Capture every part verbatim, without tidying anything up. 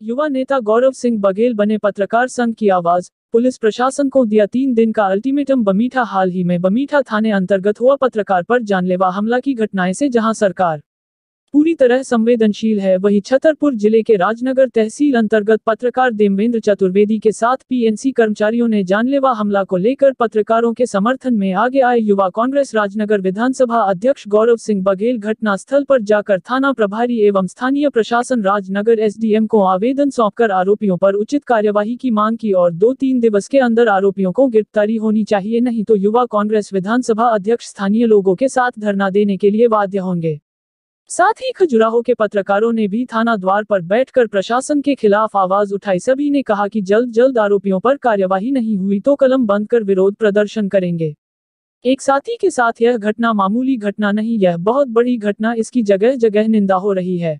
युवा नेता गौरव सिंह बघेल बने पत्रकार संघ की आवाज। पुलिस प्रशासन को दिया तीन दिन का अल्टीमेटम। बमीठा हाल ही में बमीठा थाने अंतर्गत हुआ पत्रकार पर जानलेवा हमला की घटनाएं से जहां सरकार पूरी तरह संवेदनशील है, वहीं छतरपुर जिले के राजनगर तहसील अंतर्गत पत्रकार देवेंद्र चतुर्वेदी के साथ पीएनसी कर्मचारियों ने जानलेवा हमला को लेकर पत्रकारों के समर्थन में आगे आए। युवा कांग्रेस राजनगर विधानसभा अध्यक्ष गौरव सिंह बघेल घटनास्थल पर जाकर थाना प्रभारी एवं स्थानीय प्रशासन राजनगर एसडीएम को आवेदन सौंपकर आरोपियों पर उचित कार्यवाही की मांग की और दो तीन दिवस के अंदर आरोपियों को गिरफ्तारी होनी चाहिए, नहीं तो युवा कांग्रेस विधानसभा अध्यक्ष स्थानीय लोगों के साथ धरना देने के लिए बाध्य होंगे। साथ ही खजुराहो के पत्रकारों ने भी थाना द्वार पर बैठकर प्रशासन के खिलाफ आवाज उठाई। सभी ने कहा कि जल्द जल्द आरोपियों पर कार्यवाही नहीं हुई तो कलम बंद कर विरोध प्रदर्शन करेंगे। एक साथी के साथ यह घटना मामूली घटना नहीं, यह बहुत बड़ी घटना, इसकी जगह जगह निंदा हो रही है।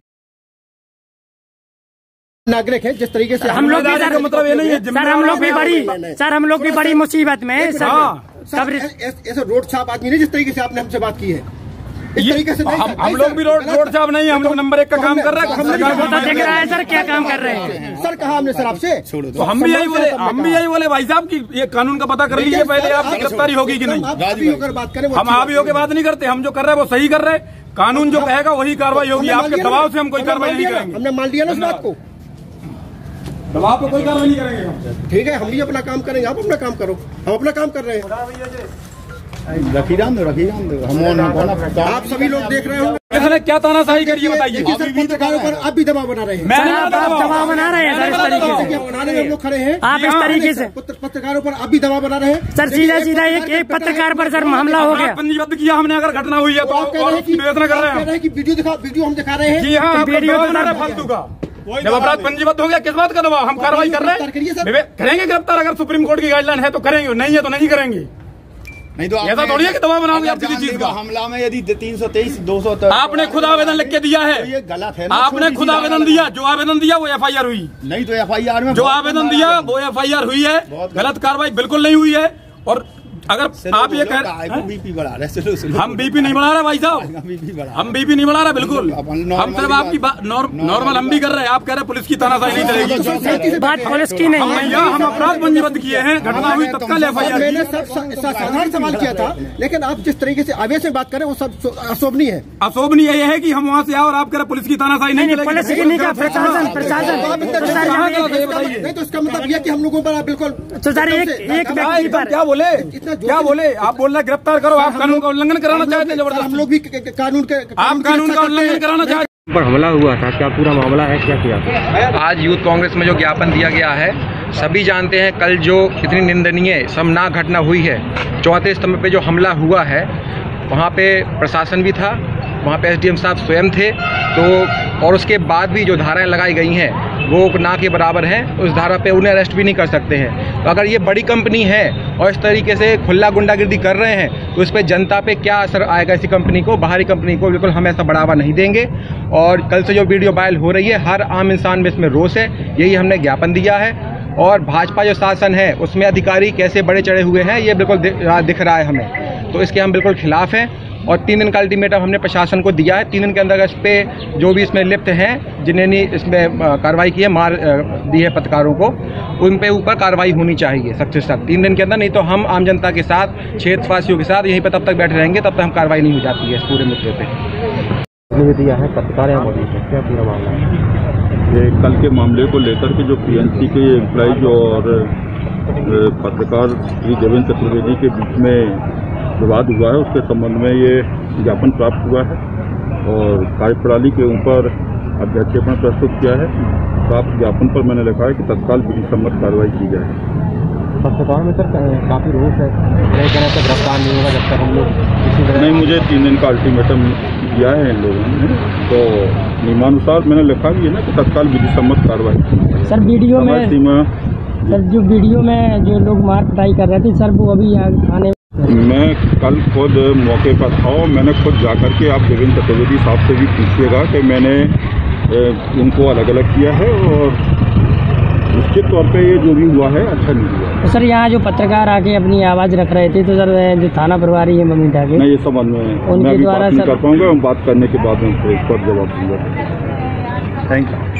नागरिक है जिस तरीके से हम लोग भी सर, मतलब ये नहीं है सर, हम लोग भी बड़ी सर हम लोग भी बड़ी मुसीबत में सर, ऐसे रोड छाप आदमी नहीं जिस तरीके से आपने हमसे बात की है, इस तरीके से हम हम लोग भी रोड रोड छाप नहीं, हम लोग नंबर एक का काम कर रहे हैं। हम देख रहा है सर क्या काम कर रहे हैं सर, कहा हमने सर आपसे, तो हम भी यही बोले हम भी यही बोले भाई साहब की ये कानून का पता कर लीजिए पहले, आपकी गिरफ्तारी होगी कि नहीं। हम आप ही होकर बात नहीं करते, हम जो कर रहे हैं वो सही कर रहे हैं। कानून जो कहेगा वही कार्रवाई होगी, आपके दबाव से हम कोई कार्रवाई नहीं करेंगे। हमने मान लिया ना इस बात को, दबाव पे कोई कार्रवाई नहीं करेंगे। ठीक है, हम भी अपना काम करेंगे, आप अपना काम करो, हम अपना काम कर रहे हैं। रखी राम दो रखी राम दो हम आप सभी लोग देख रहे हो इसने क्या तानाशाही करी है बताइए। पत्रकारों पर आप भी दबाव बना रहे हैं, दबाव बना रहे हैं सर, इस तरीके से बना रहे हैं, हम लोग खड़े हैं। आप इस तरीके से पत्रकारों पर आप भी दबाव बना रहे हैं सर, सीधा सीधा एक एक पत्रकार पर सर हमला हो गया। पंजीबद्ध किया हमने, अगर घटना हुई है तो निवेदन कर रहे हैं कि वीडियो दिखा वीडियो हम दिखा रहे हैं। जी हाँ, वीडियो बना रहे फालतू का। जब अपराध पंजीबद्ध हो गया किस बात का दबाव, हम कार्रवाई कर रहे हैं, करेंगे गिरफ्तार। अगर सुप्रीम कोर्ट की गाइडलाइन है तो करेंगे, नहीं है तो नहीं करेंगे। नहीं तो ऐसा थोड़ी है कि दबाव बनाओगे आप किसी चीज का। हमला में यदि तीन सौ तेईस दो सौ आपने खुद आवेदन लिख के दिया है, तो ये गलत है ना। आपने खुद आवेदन दिया, जो आवेदन दिया वो एफ आई आर हुई नहीं, तो एफ आई आर में जो आवेदन दिया वो एफ आई आर हुई है, गलत कार्रवाई बिल्कुल नहीं हुई है। और अगर आप ये कह बीपी बढ़ा रहे, हम बीपी नहीं बढ़ा रहे भाई साहब, हम बीपी नहीं बढ़ा रहे बिल्कुल, हम सिर्फ आपकी नॉर्मल हम भी कर रहे हैं। आप कह रहे हैं पुलिस की तानाशाही नहीं चलेगी, बात पुलिस की नहीं है। हम अपराध पंजीबद्ध किए हैं, घटना हुई तत्काल एफ आई आर। मैंने साधारण सवाल किया था, लेकिन आप जिस तरीके से आवेश में बात करें वो सब अशोभनीय है। अशोभनीय ये है कि हम वहाँ से आओ और आप कह रहे पुलिस की तानाशाही नहीं चलेगी। पुलिस की नहीं, प्रशासन प्रशासन नहीं, तो इसका मतलब यह कि हम लोगों पर बिल्कुल तो सर एक एक व्यक्ति पर क्या बोले क्या बोले आप बोल रहे गिरफ्तार करो, आप कानून का उल्लंघन कराना चाहते हैं जबरदस्त। हम लोग भी कानून के आप कानून का उल्लंघन कराना चाहते पर हमला हुआ था, क्या पूरा मामला है, क्या किया? आज यूथ कांग्रेस में जो ज्ञापन दिया गया है, सभी जानते हैं कल जो इतनी निंदनीय शर्मनाक घटना हुई है, चौथे स्तंभ पे जो हमला हुआ है, वहाँ पे प्रशासन भी था, वहाँ पे एसडीएम साहब स्वयं थे, तो और उसके बाद भी जो धाराएं लगाई गई हैं वो ना के बराबर हैं। उस धारा पे उन्हें अरेस्ट भी नहीं कर सकते हैं। तो अगर ये बड़ी कंपनी है और इस तरीके से खुला गुंडागिर्दी कर रहे हैं तो इस पर जनता पे क्या असर आएगा, इसी कंपनी को, बाहरी कंपनी को बिल्कुल हम ऐसा बढ़ावा नहीं देंगे। और कल से जो वीडियो वायरल हो रही है, हर आम इंसान में इसमें रोष है, यही हमने ज्ञापन दिया है। और भाजपा जो शासन है उसमें अधिकारी कैसे बड़े चढ़े हुए हैं ये बिल्कुल दिख रहा है हमें, तो इसके हम बिल्कुल खिलाफ हैं। और तीन दिन का अल्टीमेटम हमने प्रशासन को दिया है। तीन दिन के अंदर इस पे जो भी इसमें लिप्त हैं, जिन्हें इसमें कार्रवाई की है, मार दी है पत्रकारों को, उन पे ऊपर कार्रवाई होनी चाहिए सख्त से सख्त तीन दिन के अंदर। नहीं तो हम आम जनता के साथ, क्षेत्रवासियों के साथ यहीं पर तब तक बैठे रहेंगे, तब तक हम कार्रवाई नहीं हो जाती है इस पूरे मुद्दे पे। दिया है पत्रकार यहाँ मौजूद है, क्या पूरा मामला है? ये कल के मामले को लेकर के जो पीएनसी के एम्प्लॉइज और पत्रकार श्री देवेंद्र चतुर्वेदी के बीच में विवाद हुआ है, उसके संबंध में ये ज्ञापन प्राप्त हुआ है और कार्यप्रणाली के ऊपर अध्यक्षेपण प्रस्तुत किया है। प्राप्त ज्ञापन पर मैंने लिखा है कि तत्काल विधि सम्मत कार्रवाई की जाए। पत्रकारों में सर काफ़ी रोष है, नहीं कहना तो गिरफ्तार नहीं होगा जब तक हम लोग किसी तरह। नहीं, मुझे तीन दिन का अल्टीमेटम दिया है इन लोगों ने, तो नियमानुसार मैंने लिखा भी है ना कि तत्काल विधि सम्मत कार्रवाई। सर वीडियो में सीमा सर जो वीडियो में जो लोग मार पिटाई कर रहे थे सर, वो अभी आने मैं कल खुद मौके पर था और मैंने खुद जाकर के, आप देवेंद्र चतुर्वेदी साहब से भी पूछिएगा कि मैंने उनको अलग अलग किया है और निश्चित तौर पे ये जो भी हुआ है अच्छा नहीं हुआ। तो सर यहाँ जो पत्रकार आके अपनी आवाज़ रख रहे थे, तो सर जो थाना प्रभारी है बमीठा के, मैं ये समझ में उनके द्वारा कर पाऊँगा, हम बात करने के बाद उनको इस पर जवाब दूंगा। Thank you.